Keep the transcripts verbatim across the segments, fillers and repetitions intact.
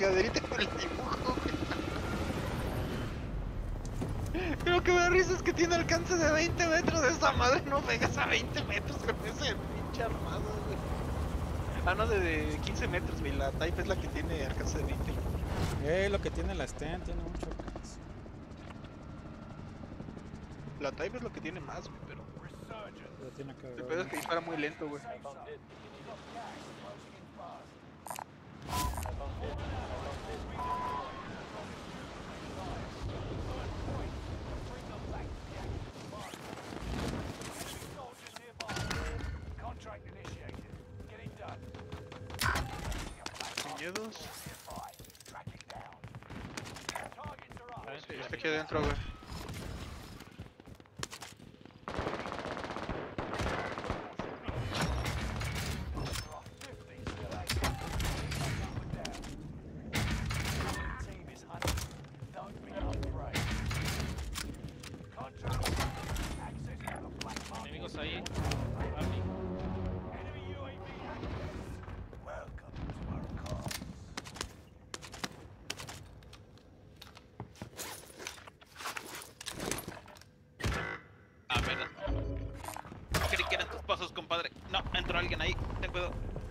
chingaderita con el dibujo, güey. Lo que me da risa es que tiene alcance de veinte metros de esa madre. No pegas a veinte metros con ese pinche armado, güey. Ah, no, de, de quince metros, güey. La Type es la que tiene alcance de veinte. Eh, lo que tiene la Sten tiene mucho alcance. La Type es lo que tiene más, güey, pero... Pero tiene que El agarrar pedo es una- que dispara muy lento, güey. Sin miedos. Sí, está aquí adentro, güey. Enemigos ahí. Army. Ah, verdad. Creí que eran tus pasos, compadre. No, entró alguien ahí. Ten cuidado.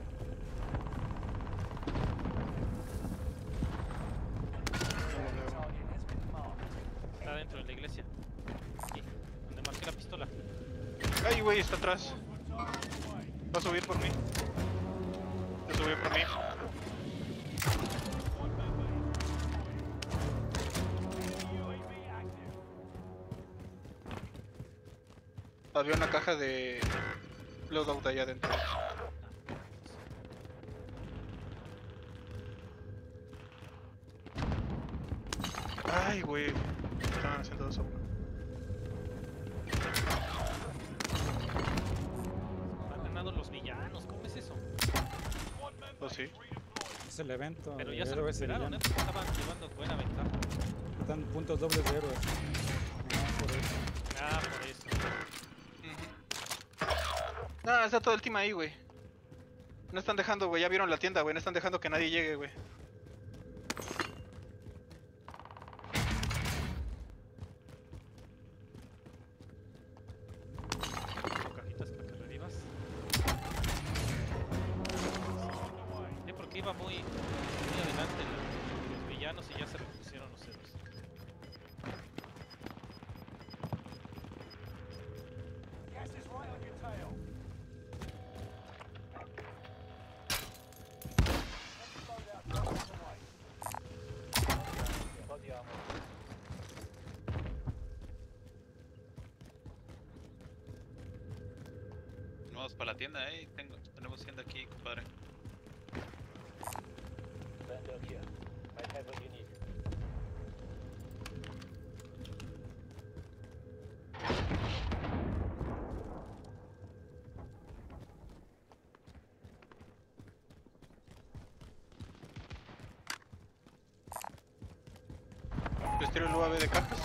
Está dentro de la iglesia. Aquí, donde marqué la pistola. Ay, güey, está atrás. Va a subir por mí. Va a subir por mí. Había una caja de loadout allá adentro. Ay, güey. Estaban haciendo dos a uno. Han ganado los villanos. ¿Cómo es eso? Oh, sí. Es el evento. Pero de ya se héroes y recuperaron, ¿eh? villanos. Porque estaban llevando buena ventaja. Están puntos dobles de héroes. No, por eso. Ah, por eso. No, está todo el team ahí, güey. No están dejando, güey. Ya vieron la tienda, güey. No están dejando que nadie llegue, güey. Cajitas para que revivas. Sí, porque iba muy, muy adelante los, los villanos y ya se repusieron los héroes. Vamos para la tienda, eh. Tengo, tenemos tienda aquí, compadre. Les tiro el U A V de cajas.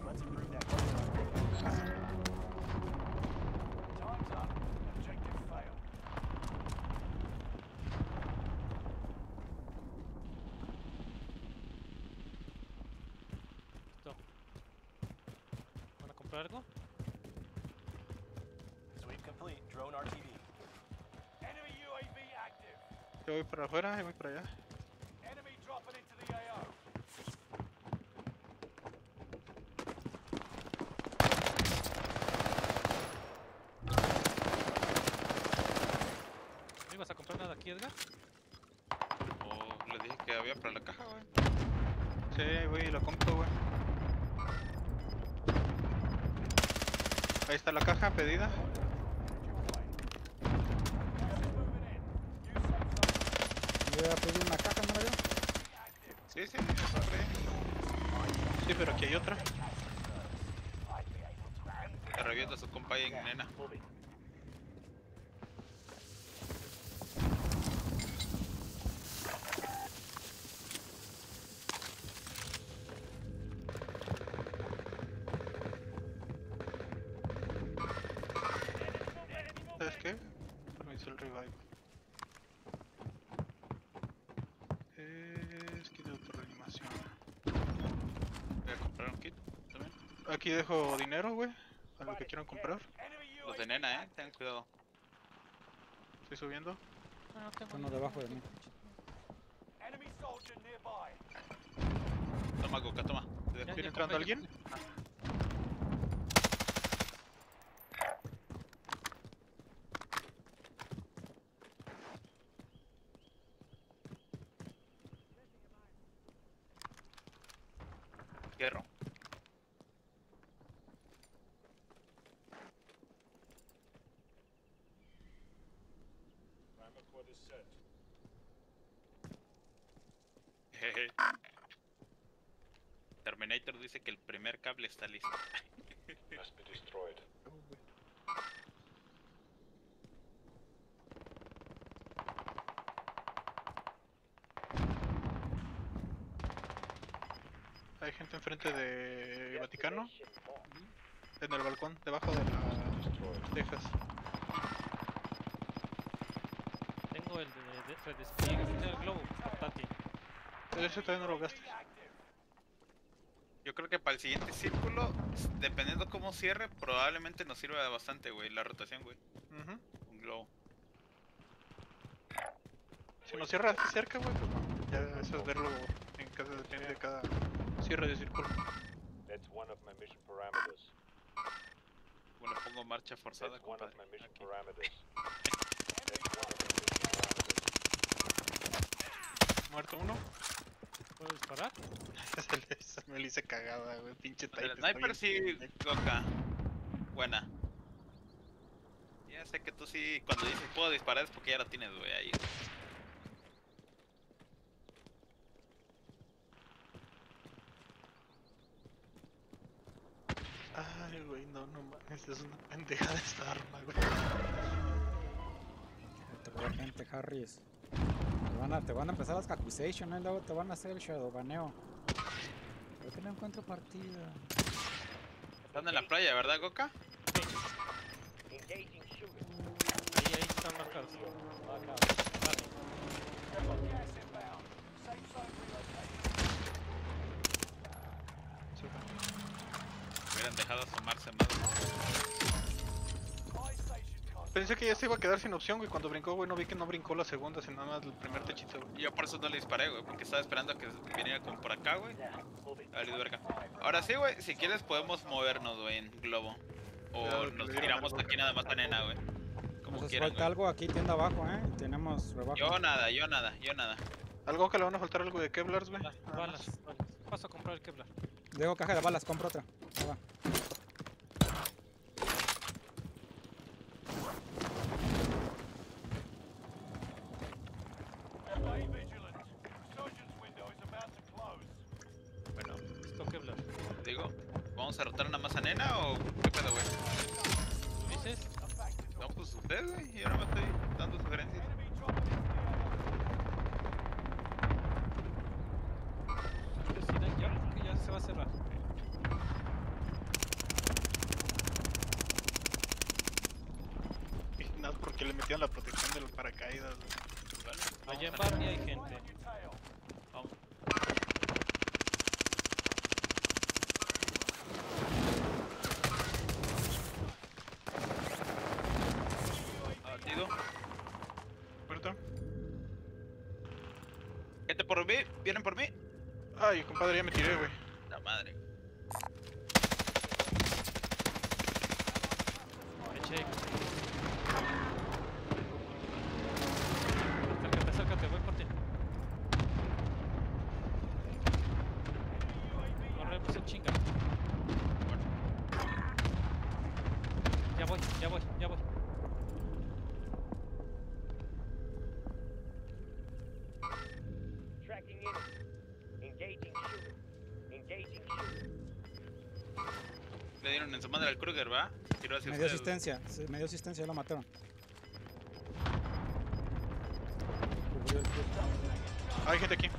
Listo. ¿Van a comprar algo? Yo voy para afuera y voy para allá. ¿No ibas a comprar nada aquí, Edgar? Oh, le dije que había para la caja, güey. Sí, güey, lo compro, güey. Ahí está la caja pedida. Yo ya pedí una caja, ¿no la veo? Sí, sí, agarré. Sí, pero aquí hay otra. Te revienta a su compa ahí en nena. ¿Sabes qué? Permiso el revive. Es que Aquí dejo dinero, güey. A lo que quieran comprar. Los de nena, eh. Ten cuidado. Estoy subiendo. Ah, no tengo Uno ni- debajo de mí. Toma, Goka, toma. Te dejo. Ya, ¿Viene ya entrando compré, ya alguien? compré. Hierro. Jeje. Terminator dice que el primer cable está listo. Hay gente enfrente de Vaticano. En el balcón, debajo de las tejas. Tengo el de, de redespliegue, tengo el globo portátil. Ese todavía no lo gastes. Yo creo que para el siguiente círculo, dependiendo cómo cierre, probablemente nos sirva bastante, güey, la rotación, güey. Ujú. Un globo. Si nos cierra así cerca, güey, pues no. Ya eso es verlo en cada, depende de cada cierre de círculo. Bueno, pongo marcha forzada, compadre. Aquí. Muerto uno. ¿Puedo disparar? Se le- se me lo hice cagada, güey. Pinche El type. está sniper bien sí, pendejo. Goka. Buena. Ya sé que tú sí, cuando dices puedo disparar es porque ya lo tienes, güey, ahí. Ay, güey, no, no mames. Es una pendejada esta arma, güey. Te voy a gente, Harris. Te van, a, te van a empezar las accusations, ¿eh? Luego te van a hacer el shadow baneo. ¿Por qué no encuentro partida? Están en la playa, ¿verdad, Goka? Ahí, ahí están marcados. Vale. Hubieran dejado asomarse más. Pensé que ya se iba a quedar sin opción, güey. Cuando brincó, güey, no vi que no brincó la segunda, sino nada más el primer techito, güey. Yo por eso no le disparé, güey, porque estaba esperando a que viniera como por acá, güey. Vale, verga. Ahora sí, güey, si quieres podemos movernos, güey, en globo. O Cuidado, que nos le dieron tiramos algo. aquí nada más a nena, güey. Como Nos hace quieran, falta güey. algo aquí, tienda abajo, ¿eh? Tenemos rebajo. Yo nada, yo nada, yo nada. Algo que le van a faltar algo de Kevlars, güey. Balas, Nada balas, más. balas. Paso a comprar el Kevlar. Dejo caja de balas, compro otra. Ahí va. Bueno, Esto Kevlar. digo, ¿vamos a rotar nada más a nena o qué pedo, güey? ¿Tú dices? No, pues usted, güey, yo no me estoy dando sugerencias. ¿Quieres ir ahí ya? Porque ya se va a cerrar. Y nada, porque le metieron la protección de los paracaídas, güey. Vale, Allá en vamos a- Barney hay gente. Vamos. Abatido. ¿Muerto? Gente por mí, vienen por mí. Ay, compadre, ya me tiré, güey. La madre. Eche. Acércate, acércate, voy por ti. Corre, pues en chinga. Ya voy, ya voy, ya voy. Tracking enemy. Engaging shooter. Engaging shooter. Le dieron en su madre al Kruger, ¿va? Tiró hacia Me dio ustedes. asistencia, sí, me dio asistencia, lo mataron. Cubrió el club. Hay gente aquí.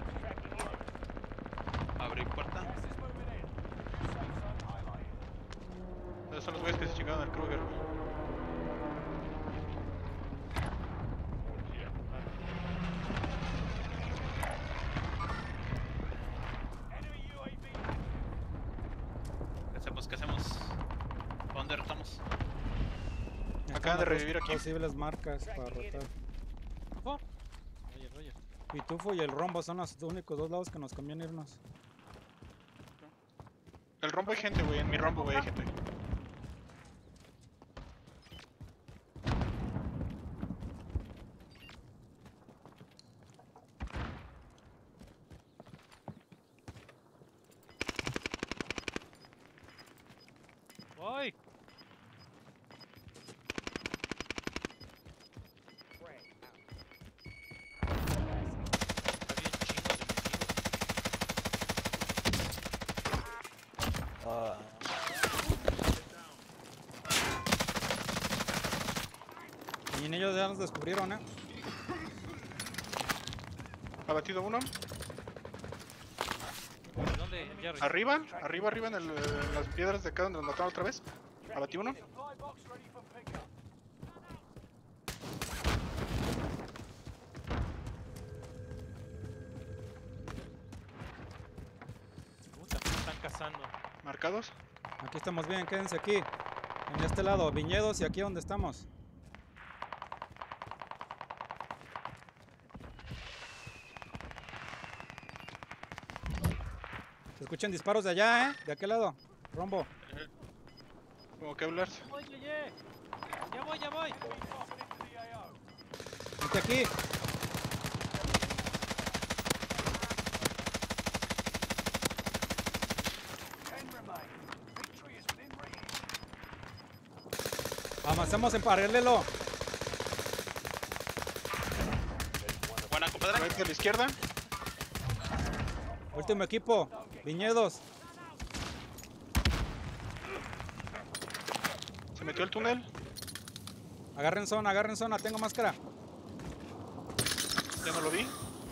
Abrí puerta. Esos son los güeyes que se chingaron al Kruger, güey. Ese acaban de revivir aquí. Posibles marcas para rotar. Oh. Oye, Roger. Pitufo y el Rombo son los únicos dos lados que nos conviene irnos. El rombo hay gente, güey. En mi rombo, güey, hay gente. ¡Voy! Frag out. Había chingos de enemigos. Ah. Y en ellos ya nos descubrieron, eh. Abatido uno. ¿De dónde, Jerry? Arriba, arriba, arriba en, el, en las piedras de acá donde nos mataron otra vez. Abatí uno. Puta, me están cazando. Marcados. Aquí estamos bien, quédense aquí. En este lado, viñedos y aquí donde estamos. Se escuchan disparos de allá, ¿eh? De aquel lado. Rombo. Como que hablar. Oye, oye. Ya voy, ya voy. Vente aquí. Avancemos en paralelo. Buena, compadre. Right de la izquierda. Último equipo. Viñedos. Se metió el túnel. Agarren zona, agarren zona. Tengo máscara. Ya no lo vi.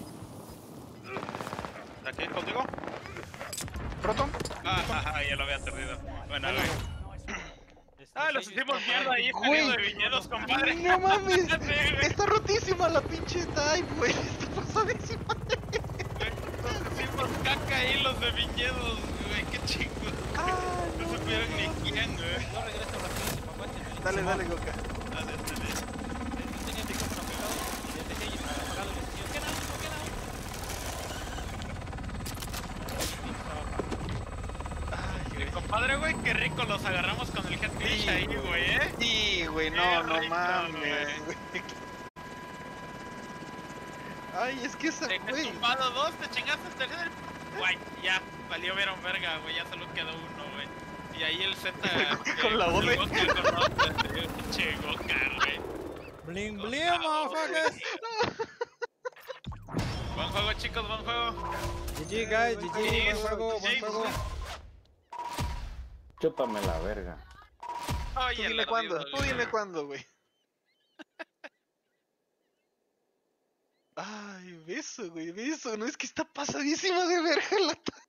¿De aquí contigo? Roto. Ah, ajá, ya lo había perdido. Bueno, güey. Este, Ah, los ellos hicimos están- mierda ahí, Güey. saliendo de viñedos, compadre. No mames. Sí, güey. Está rotísima la pinche dive, güey. Está pasadísima. Nos hicimos caca ahí los de viñedos, güey. Qué chingos. Ah, No supieron ni quién, güey. Yo regreso rapidísimo, aguántenme. Dale, Simón. dale, Goka. Dale, dale. Yo tenía el micrófono apagado y ya dejé apagado el vestido. ¿Qué nada? ¿Qué nada? Mi compadre, güey, qué rico los agarramos con el head glitch Sí, ahí, güey. güey, eh. Sí, güey, Qué no, no rico, mames, güey. Ay, es que esa, Dejé güey. tumbado dos, te chingaste el tercer. Guay, ya, valió vieron verga, güey, ya solo quedó uno, güey. Y ahí el Z. Goka con la el ode. Goka con la ode, pinche Goka, güey. Bling, Con bling, la motherfuckers. Buen juego, chicos, buen juego. G G, guys. G G. Buen juego, buen juego. Chúpame la verga. Oye, Tú el dime cuándo, ardido, tú dime cuándo, güey. Ay, beso, güey, beso. No es que está pasadísima de verga la